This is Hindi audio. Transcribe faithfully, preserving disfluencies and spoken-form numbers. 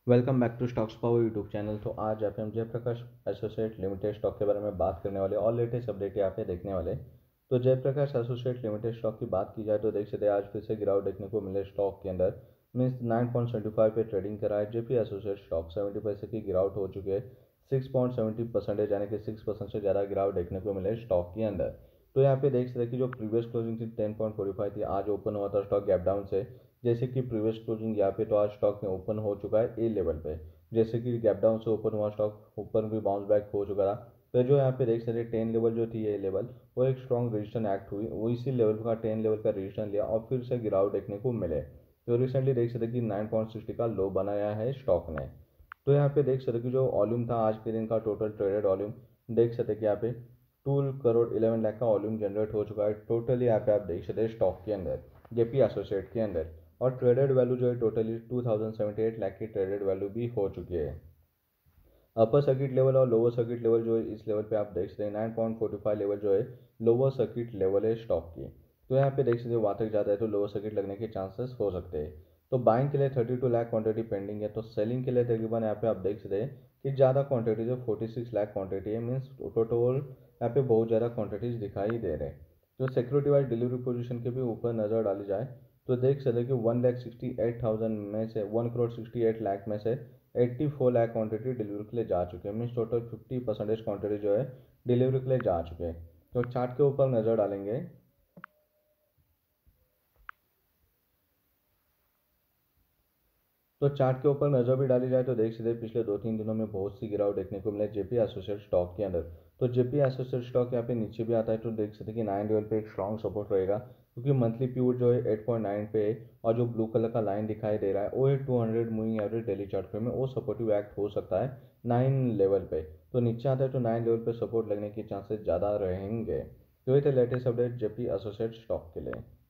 Welcome back to Stocks Power YouTube channel. तो आज यहाँ पे हम जयप्रकाश एसोसिएट लिमिटेड स्टॉक के बारे में बात करने वाले और लेटेस्ट अपडेट यहाँ पे देखने वाले। तो जयप्रकाश एसोसिएट लिमिटेड स्टॉक की बात की जाए तो देख सकते हैं आज फिर से गिरावट देखने को मिले स्टॉक के अंदर। Means nine point seventy five पे ट्रेडिंग करा है। जेपी एसोसिएट स्टॉक सेवेंटी पैसे की गिरावट हो चुकी है। सिक्स पॉइंट सेवेंटी परसेंटेज यानी कि सिक्स परसेंट से ज़्यादा गिरावट देखने को मिले स्टॉक के अंदर। तो यहाँ पे देख सकते हैं कि जो प्रीवियस क्लोजिंग थी टेन पॉइंट फोर्टी फाइव थी, आज ओपन हुआ था स्टॉक गैप डाउन से। जैसे कि प्रीवियस क्लोजिंग यहाँ पे तो आज स्टॉक में ओपन हो चुका है ए लेवल पे। जैसे कि गैप डाउन से ऊपर हुआ स्टॉक ऊपर भी बाउंस बैक हो चुका था। तो जो यहाँ पे देख सकते टेन लेवल जो थी ये लेवल वो एक स्ट्रॉन्ग रेजिस्टेंस एक्ट हुई, वो इसी लेवल का टेन लेवल का रेजिस्टेंस लिया और फिर से गिरावट देखने को मिले। तो रिसेंटली देख सकते कि नाइन पॉइंट सिक्सटी का लो बनाया है स्टॉक ने। तो यहाँ पे देख सकते कि जो वॉल्यूम था आज के दिन का टोटल ट्रेडेड वॉल्यूम देख सकते कि यहाँ पे टू करोड़ इलेवन लाख का वॉल्यूम जनरेट हो चुका है टोटली। यहाँ पे आप देख सकते स्टॉक के अंदर जेपी एसोसिएट के अंदर। और ट्रेडेड वैल्यू जो है totally two thousand seventy eight lakh की ट्रेडेड वैल्यू भी हो चुकी है। अपर सर्किट लेवल और लोअर सर्किट लेवल जो है इस लेवल पे आप देख सकते हैं nine point forty five level जो है लोअर सर्किट लेवल है स्टॉक की। तो यहाँ पे देख सकते हैं वहाँ तक जाता है तो लोअर सर्किट लगने के चांसेस हो सकते हैं। तो बाइंग के लिए thirty two lakh quantity pending है। तो सेलिंग के लिए तकरीबन यहाँ पे आप देख सकते हैं कि ज़्यादा क्वांटिटी जो फोर्टी सिक्स लाख क्वांटिटी है। मीन्स टोटल यहाँ पे बहुत ज़्यादा क्वांटिटीज दिखाई दे रहे हैं। तो सिक्योरिटी वाइज डिलीवरी पोजीशन के भी ऊपर नज़र डाली जाए तो देख सकते हैं कि one lakh sixty eight thousand में से one crore sixty eight lakh में से eighty four lakh quantity delivery के लिए जा चुके हैं। Means total fifty percentage quantity जो है डिलीवरी के लिए जा चुके हैं। तो चार्ट के ऊपर नज़र डालेंगे तो चार्ट के ऊपर नज़र भी डाली जाए तो देख सकते हैं पिछले दो तीन दिनों में बहुत सी गिरावट देखने को मिले जेपी एसोसिएट स्टॉक के अंदर। तो जेपी एसोसिएट स्टॉक यहाँ पे नीचे भी आता है तो देख सकते हैं कि नाइन लेवल पे एक स्ट्रॉन्ग सपोर्ट रहेगा, क्योंकि मंथली पीरियड जो है एट पॉइंट नाइन पे है और जो ब्लू कलर का लाइन दिखाई दे रहा है वो है two hundred moving average daily chart पे में वो सपोर्टिव एक्ट हो सकता है नाइन लेवल पे। तो नीचे आता है तो नाइन लेवल पे सपोर्ट लगने के चांसेस ज़्यादा रहेंगे। तो ये थे latest update JP associate stock के लिए।